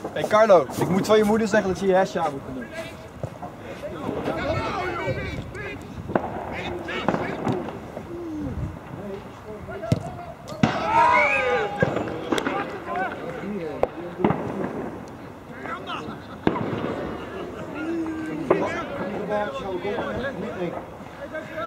Hey Carlo, ik moet van je moeder zeggen dat je je hesje aan moet doen. Zou ik ook niet denken.